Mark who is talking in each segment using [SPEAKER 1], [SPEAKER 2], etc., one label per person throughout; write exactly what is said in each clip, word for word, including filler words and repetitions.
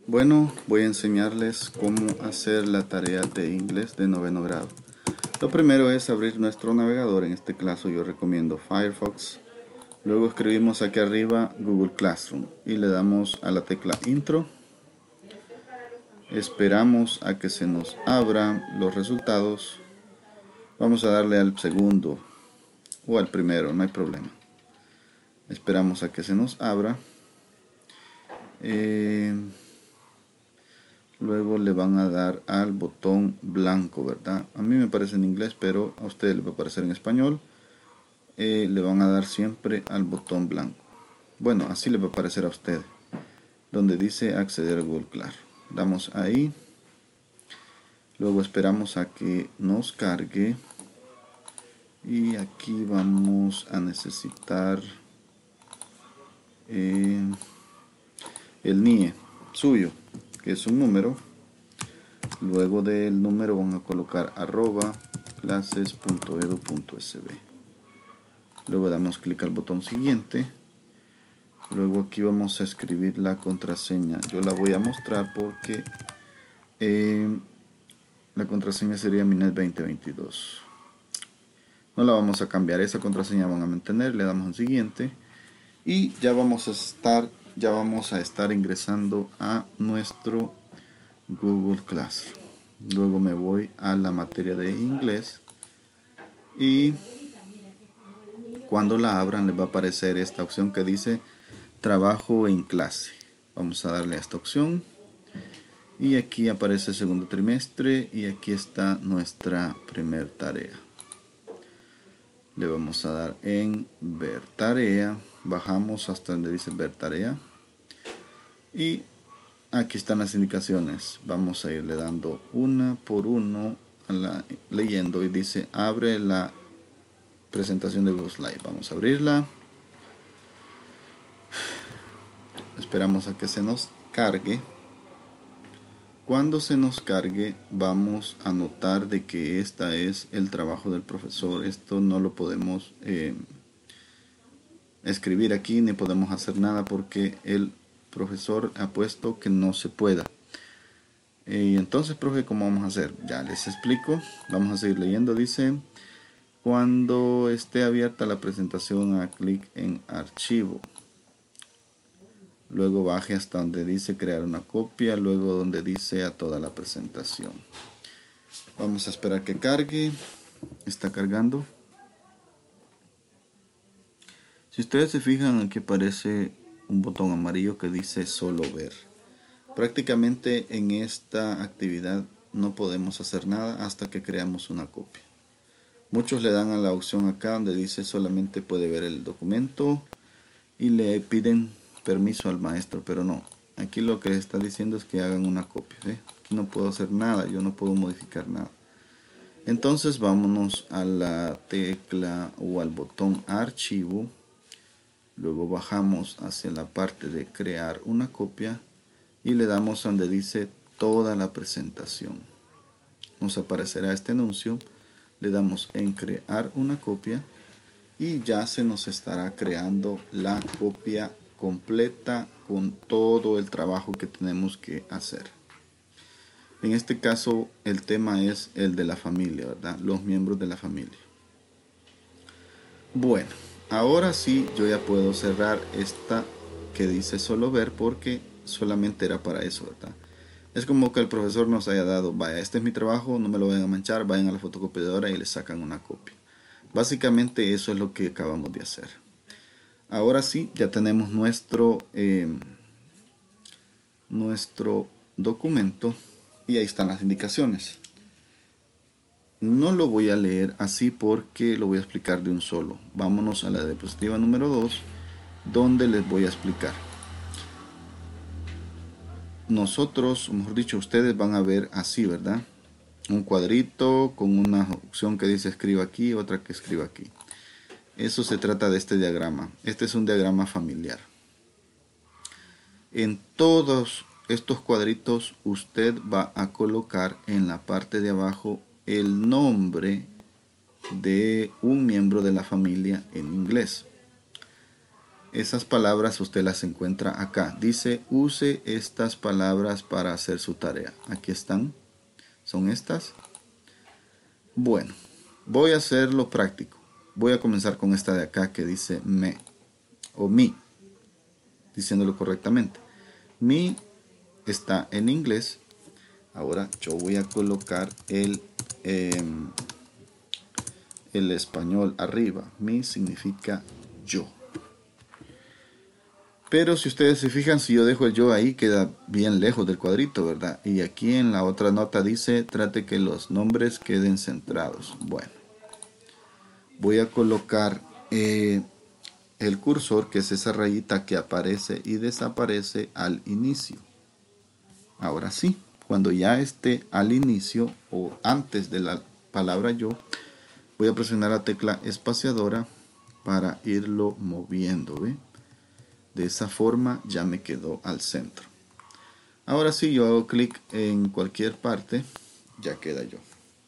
[SPEAKER 1] Bueno, voy a enseñarles cómo hacer la tarea de inglés de noveno grado. Lo primero es abrir nuestro navegador, en este caso yo recomiendo Firefox. Luego escribimos aquí arriba Google Classroom y le damos a la tecla Intro. Esperamos a que se nos abran los resultados. Vamos a darle al segundo o al primero, no hay problema. Esperamos a que se nos abra. Eh, Luego le van a dar al botón blanco, ¿verdad? A mí me parece en inglés, pero a ustedes les va a aparecer en español. Eh, le van a dar siempre al botón blanco. Bueno, así les va a aparecer a ustedes. Donde dice acceder a Google Classroom. Damos ahí. Luego esperamos a que nos cargue. Y aquí vamos a necesitar eh, el N I E suyo, que es un número. Luego del número van a colocar arroba clases punto edu punto es be. Luego damos clic al botón siguiente. Luego aquí vamos a escribir la contraseña. Yo la voy a mostrar porque eh, la contraseña sería Minet veinte veintidós. No la vamos a cambiar, esa contraseña van a mantener. Le damos en siguiente y ya vamos a estar ya vamos a estar ingresando a nuestro Google Classroom. Luego me voy a la materia de inglés y cuando la abran les va a aparecer esta opción que dice trabajo en clase. Vamos a darle a esta opción y aquí aparece segundo trimestre y aquí está nuestra primer tarea. Le vamos a dar en ver tarea, bajamos hasta donde dice ver tarea y aquí están las indicaciones. Vamos a irle dando una por uno a la, leyendo y dice abre la presentación de Google Slide. Vamos a abrirla. Esperamos a que se nos cargue. Cuando se nos cargue vamos a notar de que esta es el trabajo del profesor. Esto no lo podemos eh, escribir aquí ni podemos hacer nada porque el profesor ha puesto que no se pueda. Y entonces, profe, ¿cómo vamos a hacer? Ya les explico. Vamos a seguir leyendo. Dice, cuando esté abierta la presentación, haga clic en archivo. Luego baje hasta donde dice crear una copia. Luego donde dice a toda la presentación. Vamos a esperar que cargue. Está cargando. Si ustedes se fijan, aquí aparece un botón amarillo que dice solo ver. Prácticamente en esta actividad no podemos hacer nada hasta que creamos una copia. Muchos le dan a la opción acá donde dice solamente puede ver el documento y le piden permiso al maestro, pero no. Aquí lo que está diciendo es que hagan una copia. ¿sí? Aquí no puedo hacer nada, yo no puedo modificar nada. Entonces vámonos a la tecla o al botón archivo. Luego bajamos hacia la parte de crear una copia y le damos donde dice toda la presentación. Nos aparecerá este anuncio. Le damos en crear una copia y ya se nos estará creando la copia completa con todo el trabajo que tenemos que hacer. En este caso el tema es el de la familia, ¿verdad? Los miembros de la familia. Bueno, ahora sí yo ya puedo cerrar esta que dice solo ver porque solamente era para eso, ¿verdad? Es como que el profesor nos haya dado, vaya, este es mi trabajo, no me lo vayan a manchar, vayan a la fotocopiadora y le sacan una copia. Básicamente eso es lo que acabamos de hacer. Ahora sí, ya tenemos nuestro, eh, nuestro documento y ahí están las indicaciones. No lo voy a leer así porque lo voy a explicar de un solo. Vámonos a la diapositiva número dos, donde les voy a explicar. Nosotros, mejor dicho, ustedes van a ver así, ¿verdad? Un cuadrito con una opción que dice escriba aquí, otra que escriba aquí. Eso se trata de este diagrama. Este es un diagrama familiar. En todos estos cuadritos usted va a colocar en la parte de abajo el nombre de un miembro de la familia en inglés. esas palabras usted las encuentra acá. Dice, use estas palabras para hacer su tarea. Aquí están. Son estas. Bueno, voy a hacerlo práctico. Voy a comenzar con esta de acá que dice me o mi, diciéndolo correctamente. Mi está en inglés. Ahora yo voy a colocar el, eh, el español arriba. Mi significa yo. Pero si ustedes se fijan, si yo dejo el yo ahí, queda bien lejos del cuadrito, ¿verdad? Y aquí en la otra nota dice, trate que los nombres queden centrados. Bueno, voy a colocar eh, el cursor, que es esa rayita que aparece y desaparece al inicio. Ahora sí, cuando ya esté al inicio o antes de la palabra yo, voy a presionar la tecla espaciadora para irlo moviendo, ¿ve? De esa forma ya me quedó al centro. Ahora sí, yo hago clic en cualquier parte, ya queda yo.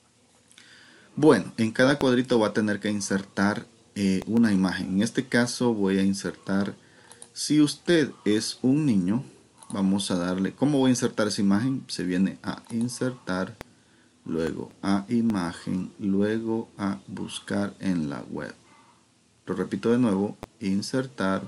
[SPEAKER 1] Bueno, en cada cuadrito va a tener que insertar eh, una imagen. En este caso voy a insertar, si usted es un niño, vamos a darle, ¿cómo voy a insertar esa imagen? Se viene a insertar, luego a imagen, luego a buscar en la web. Lo repito de nuevo, insertar,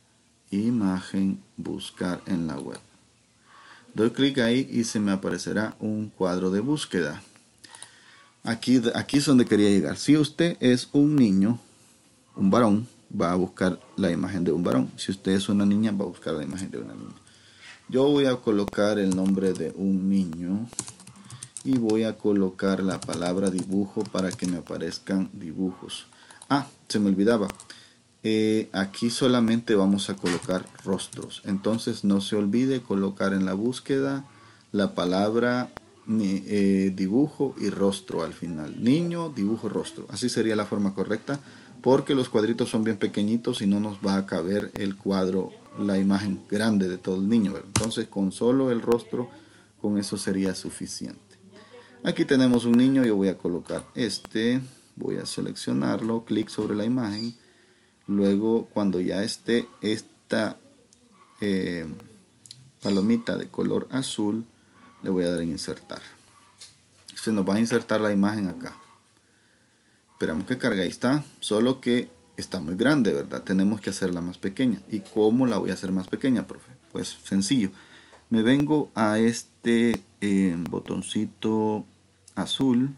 [SPEAKER 1] imagen, buscar en la web. Doy clic ahí y se me aparecerá un cuadro de búsqueda. Aquí, aquí es donde quería llegar. Si usted es un niño, un varón, va a buscar la imagen de un varón. Si usted es una niña, va a buscar la imagen de una niña. Yo voy a colocar el nombre de un niño y voy a colocar la palabra dibujo para que me aparezcan dibujos. Ah, se me olvidaba. Eh, aquí solamente vamos a colocar rostros, entonces no se olvide colocar en la búsqueda la palabra eh, dibujo y rostro al final. Niño, dibujo, rostro. Así sería la forma correcta, porque los cuadritos son bien pequeñitos y no nos va a caber el cuadro, la imagen grande de todo el niño, ¿verdad? Entonces con solo el rostro, con eso sería suficiente. Aquí tenemos un niño, yo voy a colocar este, voy a seleccionarlo, clic sobre la imagen. Luego, cuando ya esté esta eh, palomita de color azul, le voy a dar en insertar. Se nos va a insertar la imagen acá. Esperamos que cargue, ahí está. Solo que está muy grande, ¿verdad? Tenemos que hacerla más pequeña. ¿Y cómo la voy a hacer más pequeña, profe? Pues sencillo. Me vengo a este eh, botoncito azul.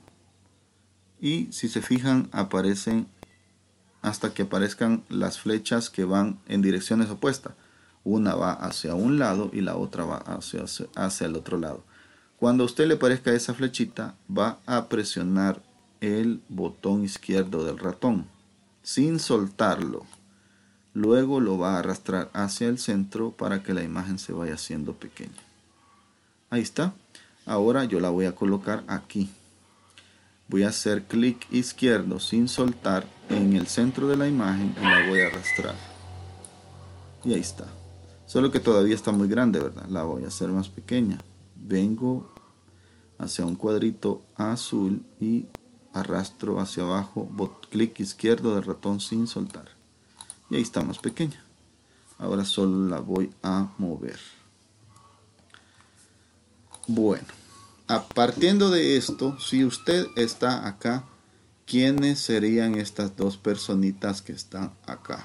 [SPEAKER 1] Y si se fijan, aparecen hasta que aparezcan las flechas que van en direcciones opuestas. Una va hacia un lado y la otra va hacia, hacia el otro lado. Cuando a usted le parezca esa flechita, va a presionar el botón izquierdo del ratón sin soltarlo. Luego lo va a arrastrar hacia el centro para que la imagen se vaya haciendo pequeña. Ahí está. Ahora yo la voy a colocar aquí. Voy a hacer clic izquierdo sin soltar en el centro de la imagen y la voy a arrastrar. Y ahí está. Solo que todavía está muy grande, ¿verdad? La voy a hacer más pequeña. Vengo hacia un cuadrito azul y arrastro hacia abajo, clic izquierdo del ratón sin soltar. Y ahí está más pequeña. Ahora solo la voy a mover. Bueno. A partiendo de esto, si usted está acá, ¿quiénes serían estas dos personitas que están acá?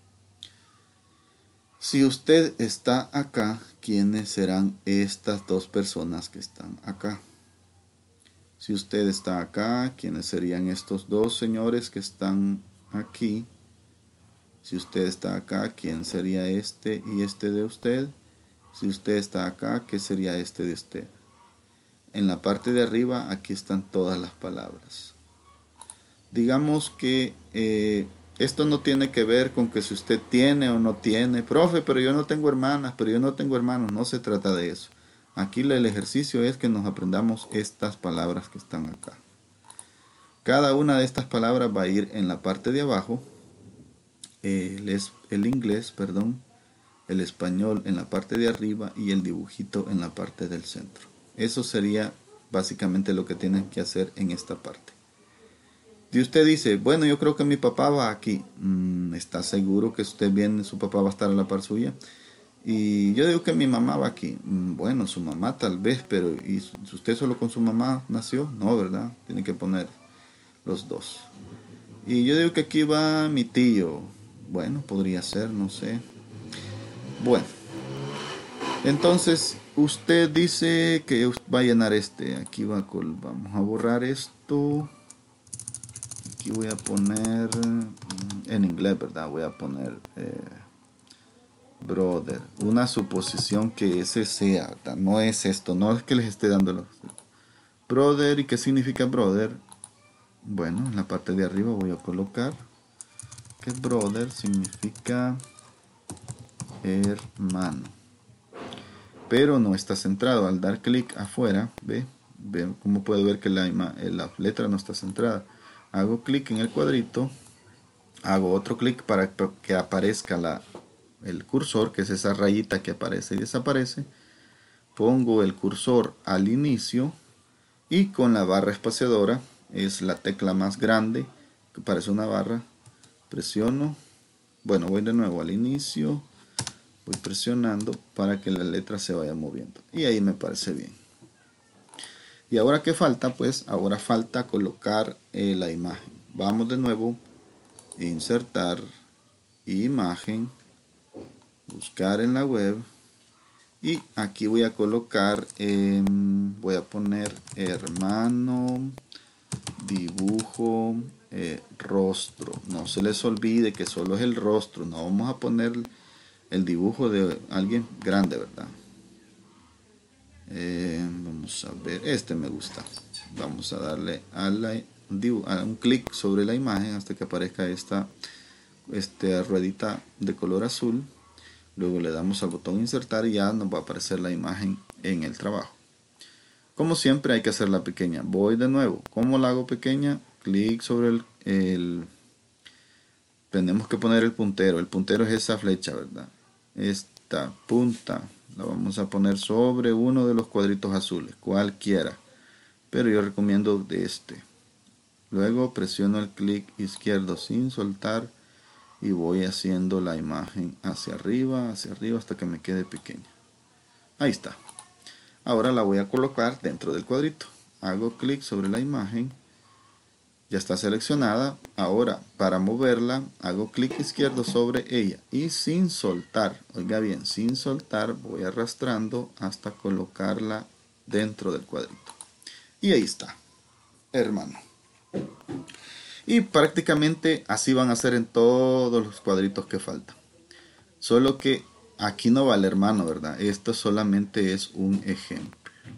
[SPEAKER 1] Si usted está acá, ¿quiénes serán estas dos personas que están acá? Si usted está acá, ¿quiénes serían estos dos señores que están aquí? Si usted está acá, ¿quién sería este y este de usted? Si usted está acá, ¿qué sería este de usted? En la parte de arriba, aquí están todas las palabras. Digamos que eh, esto no tiene que ver con que si usted tiene o no tiene. Profe, pero yo no tengo hermanas, pero yo no tengo hermanos. No se trata de eso. Aquí el ejercicio es que nos aprendamos estas palabras que están acá. Cada una de estas palabras va a ir en la parte de abajo. Eh, el, el inglés, perdón. El español en la parte de arriba y el dibujito en la parte del centro. Eso sería básicamente lo que tienen que hacer en esta parte. Y usted dice, bueno, yo creo que mi papá va aquí. Mm, ¿está seguro que usted viene, su papá va a estar a la par suya? Y yo digo que mi mamá va aquí. Mm, Bueno, su mamá tal vez, pero ¿y su- usted solo con su mamá nació? No, ¿verdad? Tiene que poner los dos. Y yo digo que aquí va mi tío. Bueno, podría ser, no sé. Bueno, entonces usted dice que us- va a llenar este. Aquí va col. Vamos a borrar esto. Aquí voy a poner mm, en inglés, ¿verdad? Voy a poner eh, brother. Una suposición que ese sea, ¿verdad? No es esto, no es que les esté dando los brother. ¿Y qué significa brother? Bueno, en la parte de arriba voy a colocar que brother significa hermano. Pero no está centrado. Al dar clic afuera, ve, ve cómo puedo ver que la, la letra no está centrada. Hago clic en el cuadrito, hago otro clic para que aparezca la, el cursor, que es esa rayita que aparece y desaparece. Pongo el cursor al inicio y con la barra espaciadora, es la tecla más grande que parece una barra, presiono. Bueno, voy de nuevo al inicio, voy presionando para que la letra se vaya moviendo y ahí me parece bien. Y ahora qué falta, pues ahora falta colocar eh, la imagen. Vamos de nuevo, insertar imagen, buscar en la web y aquí voy a colocar eh, voy a poner hermano dibujo eh, rostro. No se les olvide que solo es el rostro, no vamos a poner el dibujo de alguien grande, ¿verdad? Eh, vamos a ver, este me gusta. Vamos a darle a, la, a un clic sobre la imagen hasta que aparezca esta, esta ruedita de color azul. Luego le damos al botón insertar y ya nos va a aparecer la imagen en el trabajo. Como siempre hay que hacerla pequeña. Voy de nuevo. ¿Cómo la hago pequeña? Clic sobre el, el... Tenemos que poner el puntero. El puntero es esa flecha, ¿verdad? Esta punta la vamos a poner sobre uno de los cuadritos azules, cualquiera. Pero yo recomiendo de este. Luego presiono el clic izquierdo sin soltar y voy haciendo la imagen hacia arriba, hacia arriba hasta que me quede pequeña. Ahí está. Ahora la voy a colocar dentro del cuadrito. Hago clic sobre la imagen. Ya está seleccionada. Ahora para moverla hago clic izquierdo sobre ella y sin soltar, oiga bien, sin soltar voy arrastrando hasta colocarla dentro del cuadrito. Y ahí está, hermano. Y prácticamente así van a ser en todos los cuadritos que faltan. Solo que aquí no va el hermano, ¿verdad? Esto solamente es un ejemplo.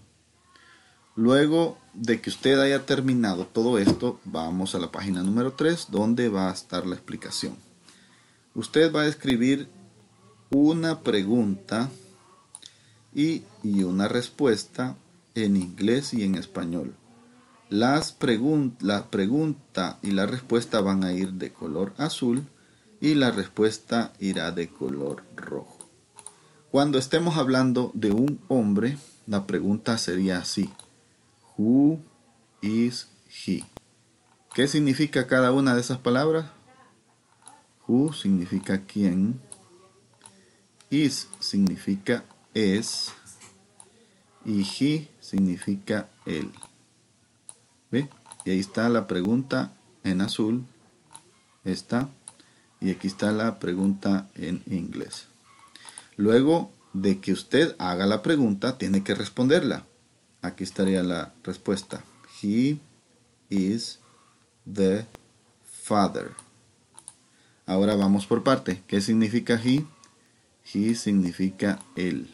[SPEAKER 1] Luego de que usted haya terminado todo esto, vamos a la página número tres, donde va a estar la explicación. Usted va a escribir una pregunta y, y una respuesta en inglés y en español. Las pregun la pregunta y la respuesta van a ir de color azul y la respuesta irá de color rojo. Cuando estemos hablando de un hombre, la pregunta sería así: Who is he? ¿Qué significa cada una de esas palabras? Who significa quién, is significa es y he significa él. ¿Ve? Y ahí está la pregunta en azul, está, y aquí está la pregunta en inglés. Luego de que usted haga la pregunta, tiene que responderla. Aquí estaría la respuesta. He is the father. Ahora vamos por parte. ¿Qué significa he? He significa él.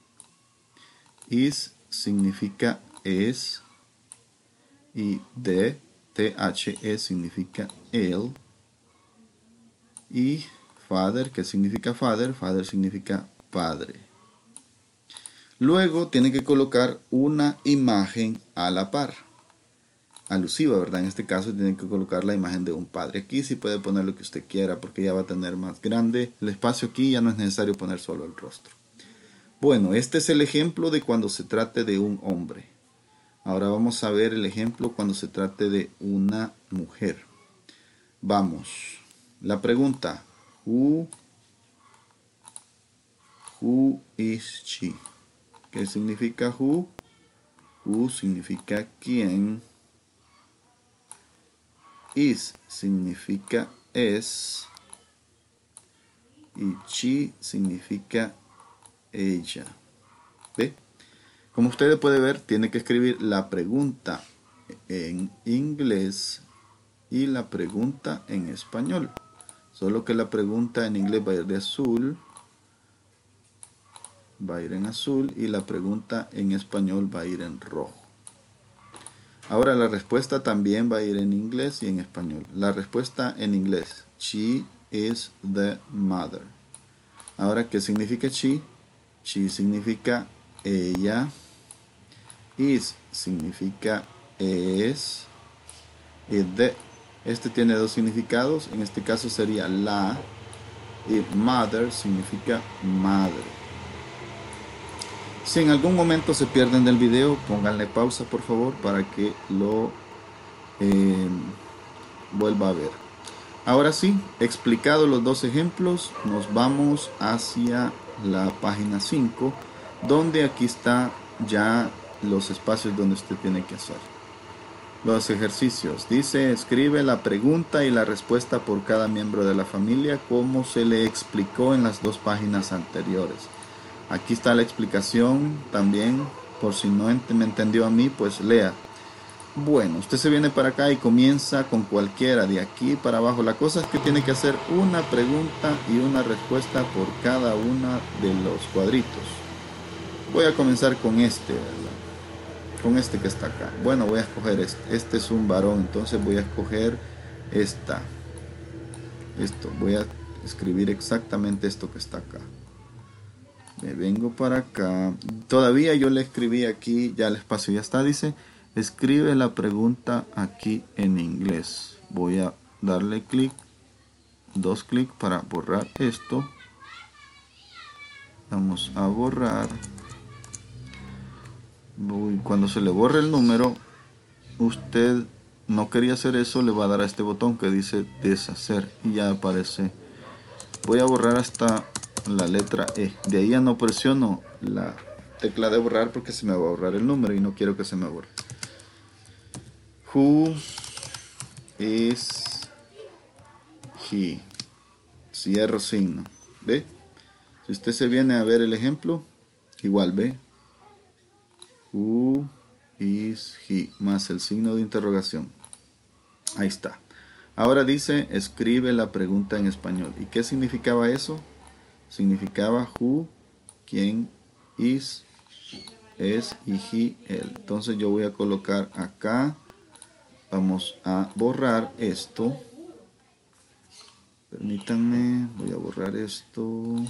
[SPEAKER 1] Is significa es. Y the, the significa él. Y father, ¿qué significa father? Father significa padre. Luego tiene que colocar una imagen a la par, alusiva, ¿verdad? En este caso tiene que colocar la imagen de un padre. Aquí sí puede poner lo que usted quiera porque ya va a tener más grande el espacio aquí, ya no es necesario poner solo el rostro. Bueno, este es el ejemplo de cuando se trate de un hombre. Ahora vamos a ver el ejemplo cuando se trate de una mujer. Vamos. La pregunta. Who, who is she? ¿Qué significa who? Who significa quién. Is significa es. Y she significa ella. ¿Ve? Como ustedes pueden ver, tiene que escribir la pregunta en inglés y la pregunta en español. Solo que la pregunta en inglés va a ir de azul. Va a ir en azul y la pregunta en español va a ir en rojo. Ahora la respuesta también va a ir en inglés y en español. La respuesta en inglés. She is the mother. Ahora, ¿qué significa she? She significa ella. Is significa es. Y the. Este tiene dos significados. En este caso sería la. Y mother significa madre. Si en algún momento se pierden del video, pónganle pausa por favor para que lo eh, vuelva a ver. Ahora sí, explicados los dos ejemplos, nos vamos hacia la página cinco, donde aquí está ya los espacios donde usted tiene que hacer los ejercicios. Dice, escribe la pregunta y la respuesta por cada miembro de la familia, como se le explicó en las dos páginas anteriores. Aquí está la explicación también, por si no me entendió a mí, pues lea. Bueno, usted se viene para acá y comienza con cualquiera de aquí para abajo. La cosa es que tiene que hacer una pregunta y una respuesta por cada una de los cuadritos. Voy a comenzar con este, ¿verdad? Con este que está acá. Bueno, voy a escoger este. Este es un varón, entonces voy a escoger esta. Esto, voy a escribir exactamente esto que está acá. Me vengo para acá. Todavía yo le escribí aquí, ya el espacio ya está, dice, escribe la pregunta aquí en inglés. Voy a darle clic, dos clics para borrar esto. Vamos a borrar. Voy, cuando se le borre el número, usted no quería hacer eso, le va a dar a este botón que dice deshacer y ya aparece. Voy a borrar hasta la letra E. De ahí ya no presiono la tecla de borrar porque se me va a borrar el número y no quiero que se me borre. Who is he? Cierro signo. ¿Ve? Si usted se viene a ver el ejemplo, igual ve. Who is he? Más el signo de interrogación. Ahí está. Ahora dice, escribe la pregunta en español. ¿Y qué significaba eso? Significaba who, quién, is, es y he, él. Entonces yo voy a colocar acá. Vamos a borrar esto. Permítanme, voy a borrar esto.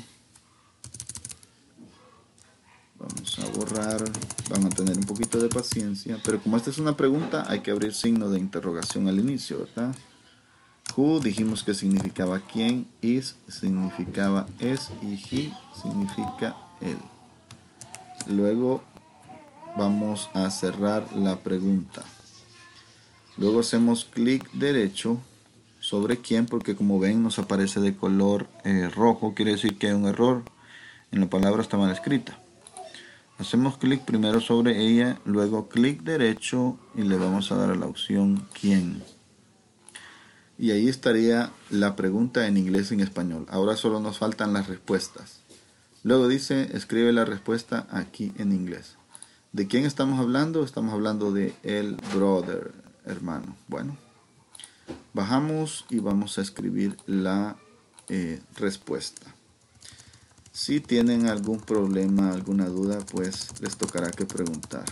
[SPEAKER 1] Vamos a borrar. Van a tener un poquito de paciencia. Pero como esta es una pregunta, hay que abrir signo de interrogación al inicio, ¿verdad? Who dijimos que significaba quién, is significaba es y he significa él. Luego vamos a cerrar la pregunta. Luego hacemos clic derecho sobre quién, porque como ven nos aparece de color eh, rojo, quiere decir que hay un error en la palabra, está mal escrita. Hacemos clic primero sobre ella, luego clic derecho y le vamos a dar a la opción quién. Y ahí estaría la pregunta en inglés y en español. Ahora solo nos faltan las respuestas. Luego dice, escribe la respuesta aquí en inglés. ¿De quién estamos hablando? Estamos hablando de el brother, hermano. Bueno, bajamos y vamos a escribir la eh, respuesta. Si tienen algún problema, alguna duda, pues les tocará que preguntar.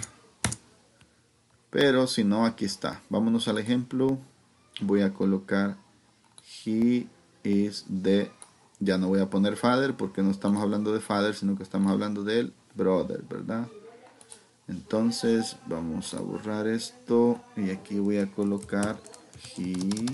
[SPEAKER 1] Pero si no, aquí está. Vámonos al ejemplo. Voy a colocar he is the, ya no voy a poner father porque no estamos hablando de father, sino que estamos hablando del brother, ¿verdad? Entonces vamos a borrar esto y aquí voy a colocar he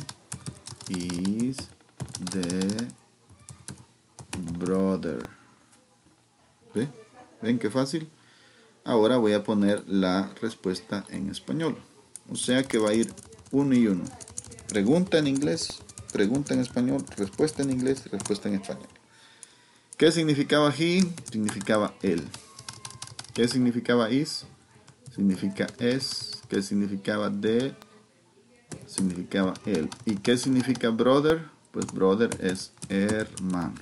[SPEAKER 1] is the brother. ¿Ve? ¿Ven qué fácil? Ahora voy a poner la respuesta en español. O sea que va a ir uno y uno. Pregunta en inglés pregunta en español, respuesta en inglés, respuesta en español. ¿Qué significaba he? Significaba él. ¿Qué significaba is? Significa es. ¿Qué significaba de? Significaba él. ¿Y qué significa brother? Pues brother es hermano.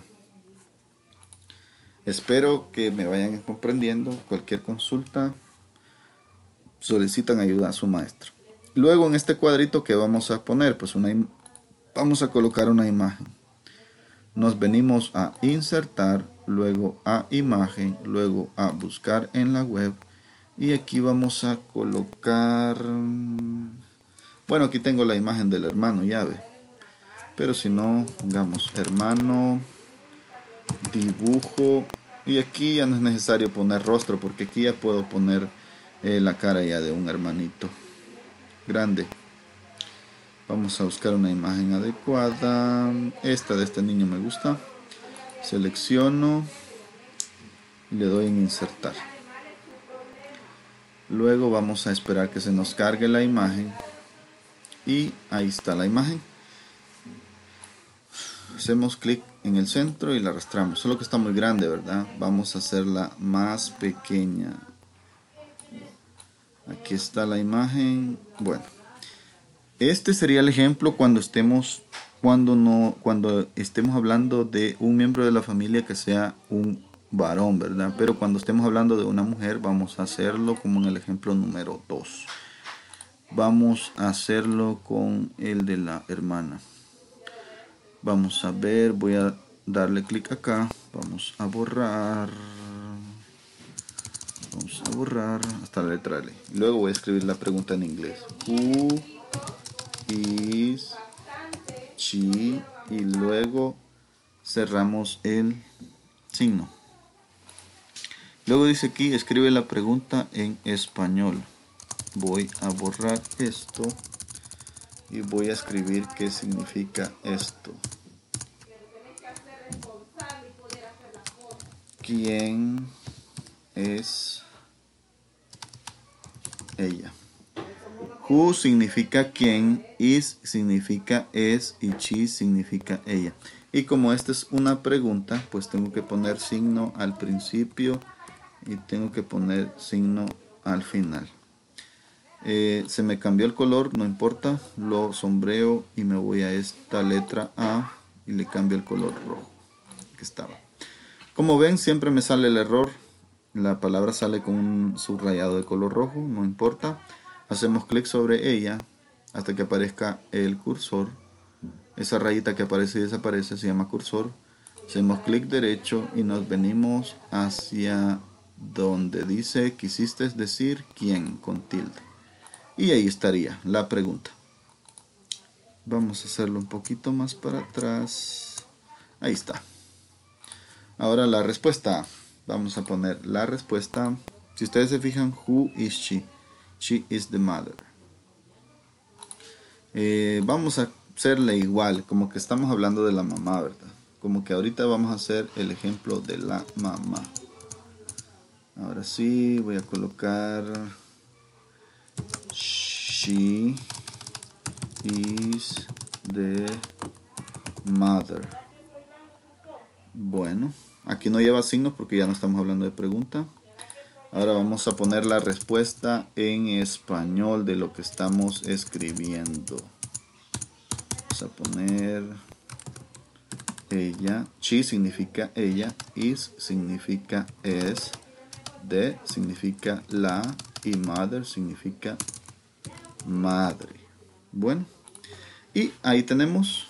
[SPEAKER 1] Espero que me vayan comprendiendo. Cualquier consulta, solicitan ayuda a su maestro. Luego en este cuadrito que vamos a poner, pues una vamos a colocar una imagen. Nos venimos a insertar, luego a imagen, luego a buscar en la web y aquí vamos a colocar, bueno, aquí tengo la imagen del hermano, ya ve, pero si no, pongamos hermano, dibujo, y aquí ya no es necesario poner rostro porque aquí ya puedo poner eh, la cara ya de un hermanito grande. Vamos a buscar una imagen adecuada. Esta de este niño me gusta. Selecciono y le doy en insertar. Luego vamos a esperar que se nos cargue la imagen. Y ahí está la imagen. Hacemos clic en el centro y la arrastramos. Solo que está muy grande, ¿verdad? Vamos a hacerla más pequeña. Aquí está la imagen. Bueno. Este sería el ejemplo cuando estemos cuando no cuando estemos hablando de un miembro de la familia que sea un varón, ¿verdad? Pero cuando estemos hablando de una mujer vamos a hacerlo como en el ejemplo número dos. Vamos a hacerlo con el de la hermana. Vamos a ver, voy a darle clic acá, vamos a borrar. Vamos a borrar hasta la letra L. Luego voy a escribir la pregunta en inglés. Who is she, y luego cerramos el signo. Luego dice aquí, escribe la pregunta en español. Voy a borrar esto y voy a escribir qué significa esto. ¿Quién es ella? Who significa quién, is significa es y she significa ella. Y como esta es una pregunta, pues tengo que poner signo al principio y tengo que poner signo al final. Eh, se me cambió el color, no importa, lo sombreo y me voy a esta letra A y le cambio el color rojo que estaba. Como ven, siempre me sale el error. La palabra sale con un subrayado de color rojo, no importa. Hacemos clic sobre ella hasta que aparezca el cursor. Esa rayita que aparece y desaparece se llama cursor. Hacemos clic derecho y nos venimos hacia donde dice quisiste decir quién con tilde. Y ahí estaría la pregunta. Vamos a hacerlo un poquito más para atrás. Ahí está. Ahora la respuesta. Vamos a poner la respuesta. Si ustedes se fijan, who is she? She is the mother. Eh, vamos a hacerle igual, como que estamos hablando de la mamá, ¿verdad? Como que ahorita vamos a hacer el ejemplo de la mamá. Ahora sí, voy a colocar she is the mother. Bueno, aquí no lleva signos porque ya no estamos hablando de pregunta. Ahora vamos a poner la respuesta en español de lo que estamos escribiendo. Vamos a poner ella. She significa ella. Is significa es. The significa la. Y mother significa madre. Bueno. Y ahí tenemos.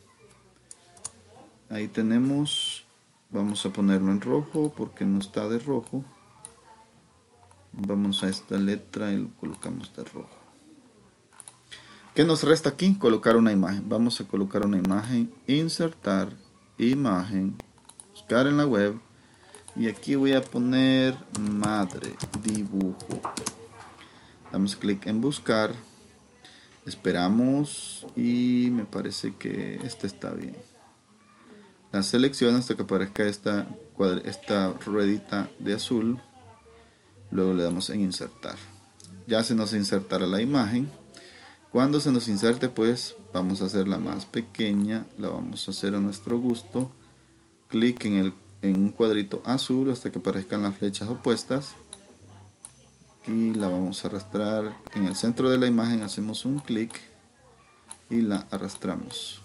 [SPEAKER 1] Ahí tenemos. Vamos a ponerlo en rojo porque no está de rojo. Vamos a esta letra y lo colocamos de rojo. ¿Qué nos resta aquí? Colocar una imagen. Vamos a colocar una imagen, insertar, imagen, buscar en la web. Y aquí voy a poner madre, dibujo. Damos clic en buscar. Esperamos y me parece que este está bien. La selección hasta que aparezca esta, esta ruedita de azul. Luego le damos en insertar. Ya se nos insertará la imagen. Cuando se nos inserte, pues vamos a hacerla más pequeña, la vamos a hacer a nuestro gusto. Clic en, el, en un cuadrito azul hasta que aparezcan las flechas opuestas. Y la vamos a arrastrar en el centro de la imagen, hacemos un clic y la arrastramos.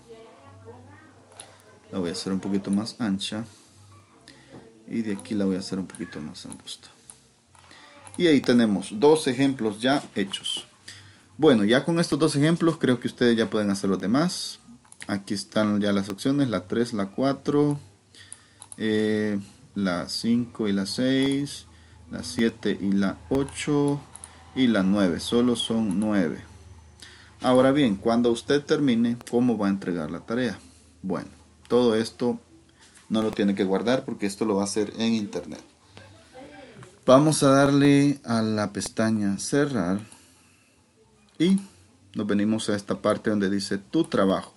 [SPEAKER 1] La voy a hacer un poquito más ancha y de aquí la voy a hacer un poquito más angosta. Y ahí tenemos dos ejemplos ya hechos. Bueno, ya con estos dos ejemplos creo que ustedes ya pueden hacer los demás. Aquí están ya las opciones, la tres, la cuatro, eh, la cinco y la seis, la siete y la ocho y la nueve. Solo son nueve. Ahora bien, cuando usted termine, ¿cómo va a entregar la tarea? Bueno, todo esto no lo tiene que guardar porque esto lo va a hacer en internet. Vamos a darle a la pestaña cerrar y nos venimos a esta parte donde dice tu trabajo.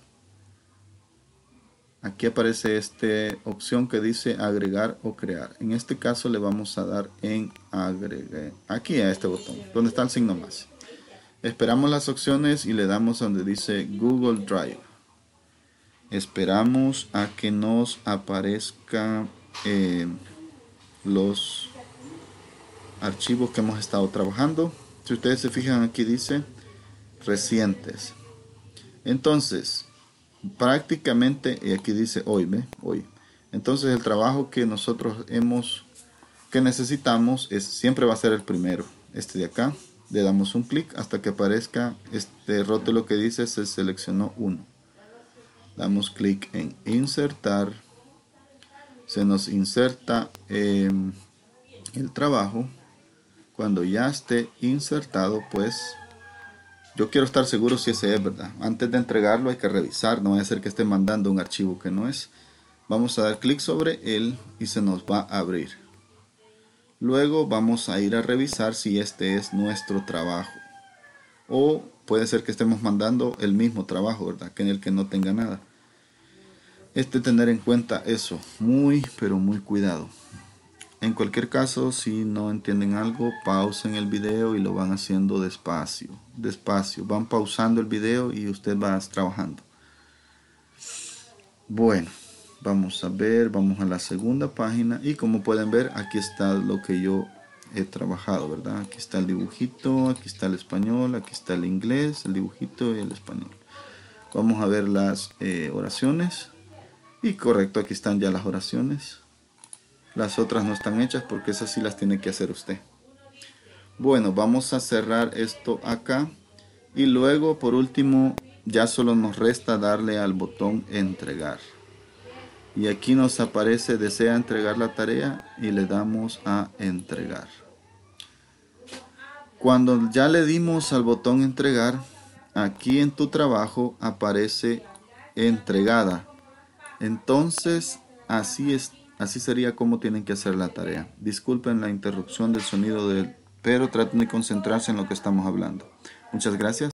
[SPEAKER 1] Aquí aparece esta opción que dice agregar o crear. En este caso le vamos a dar en agregar, aquí a este botón donde está el signo más. Esperamos las opciones y le damos donde dice Google Drive. Esperamos a que nos aparezca eh, los archivos que hemos estado trabajando. Si ustedes se fijan, aquí dice recientes. Entonces prácticamente, y aquí dice hoy, ¿ve? Hoy. Entonces el trabajo que nosotros hemos que necesitamos es siempre va a ser el primero, este de acá. Le damos un clic hasta que aparezca este rótulo que dice se seleccionó uno. Damos clic en insertar. Se nos inserta eh, el trabajo. Cuando ya esté insertado, pues yo quiero estar seguro si ese es, ¿verdad? Antes de entregarlo hay que revisar, no vaya a ser que esté mandando un archivo que no es. Vamos a dar clic sobre él y se nos va a abrir. Luego vamos a ir a revisar si este es nuestro trabajo. O puede ser que estemos mandando el mismo trabajo, ¿verdad? Que en el que no tenga nada. Este tener en cuenta eso, muy pero muy cuidado. En cualquier caso, si no entienden algo, pausen el video y lo van haciendo despacio, despacio. Van pausando el video y usted va trabajando. Bueno, vamos a ver, vamos a la segunda página y como pueden ver, aquí está lo que yo he trabajado, ¿verdad? Aquí está el dibujito, aquí está el español, aquí está el inglés, el dibujito y el español. Vamos a ver las eh, oraciones y correcto, aquí están ya las oraciones. Las otras no están hechas porque esas sí las tiene que hacer usted. Bueno, vamos a cerrar esto acá. Y luego, por último, ya solo nos resta darle al botón entregar. Y aquí nos aparece desea entregar la tarea y le damos a entregar. Cuando ya le dimos al botón entregar, aquí en tu trabajo aparece entregada. Entonces, así es. Así sería como tienen que hacer la tarea. Disculpen la interrupción del sonido, del, pero traten de concentrarse en lo que estamos hablando. Muchas gracias.